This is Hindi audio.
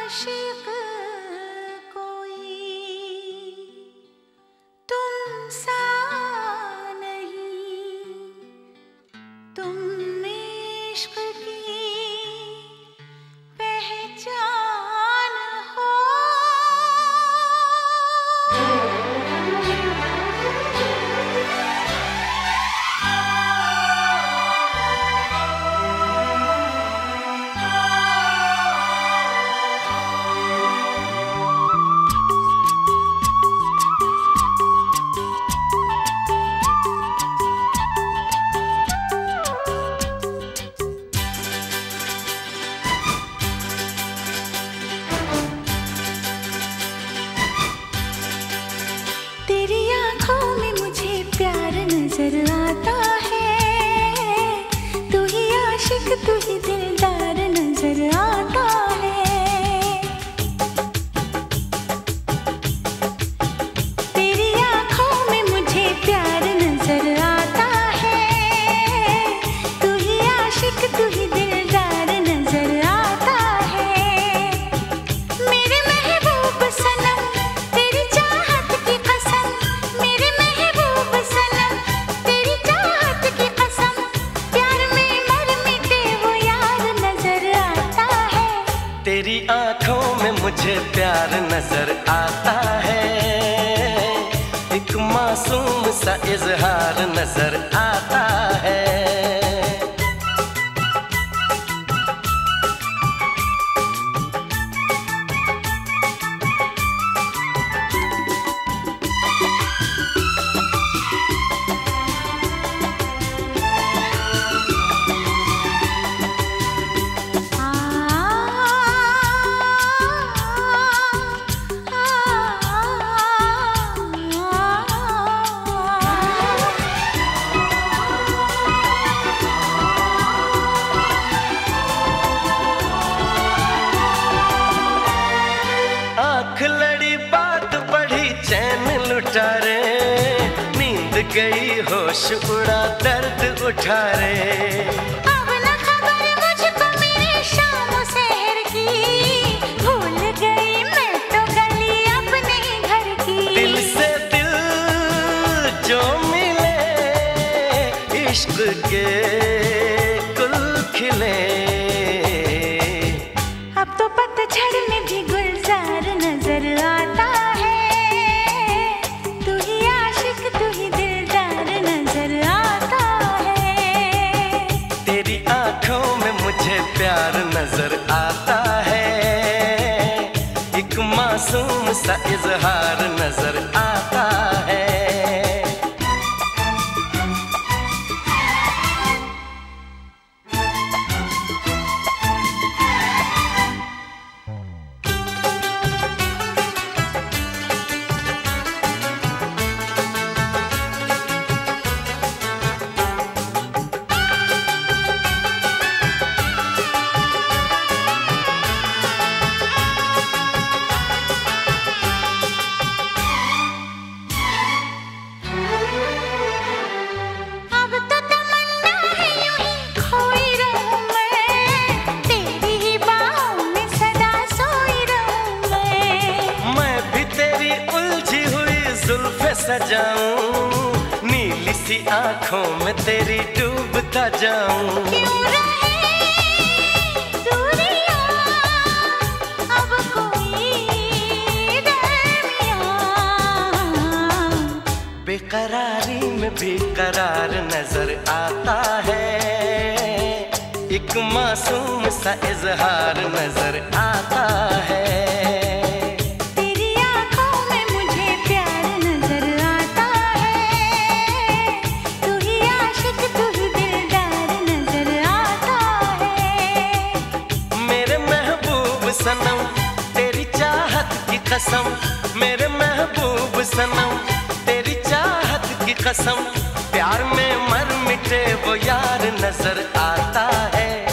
आशिक कोई तुम सा नहीं, तुम इश्क की पहचान हो। तेरी आँखों में मुझे प्यार नजर आता है, तू ही आशिक तू ही दिलदार नजर आता है। तेरी आँखों में मुझे प्यार नजर आता है, तू ही आशिक तू ही दिलदार नजर आता है। मेरे महबूब सनम तेरी चाहत की कसम, मेरे महबूब सनम तेरी चाहत की कसम, प्यार में मर मिटे वो यार नजर आता है। तेरी आंखों में मुझे प्यार नजर आता है, एक मासूम सा इजहार नजर आता है। आँख लड़ी बात बढ़ी चैन लुटा रे, नींद गई होश उड़ा दर्द उठा रे। अब न खबर मुझको मेरे शाम शहर की, भूल गई मैं तो गली अपने घर की। दिल से दिल जो मिले इश्क के गुल खिले, अब तो पतझड़ में भी गुलजार नजर आता है, तू ही आशिक तू ही दिलदार नजर आता है। तेरी आंखों में मुझे प्यार नजर आता है, एक मासूम सा इजहार नजर आता है। अब तो तमन्ना है यूं ही खोई रहूं मैं, तेरी ही बाहों में सदा सोई रहूं मैं भी तेरी उलझी हुई जुल्फे सजाऊं, नीली सी आंखों में तेरी डूबता जाऊं। क्यों रहे दूरियां अब कोई दरमियां, बेकरारी में भी करार नजर आता है, एक मासूम सा इजहार नजर आता है। तेरी आँखों में मुझे प्यार नजर आता है, तू ही आशिक तू ही दिलदार नजर आता है। मेरे महबूब सनम तेरी चाहत की कसम, मेरे महबूब सनम तेरी चाहत की कसम, प्यार में मर मिटे वो यार नजर आता है।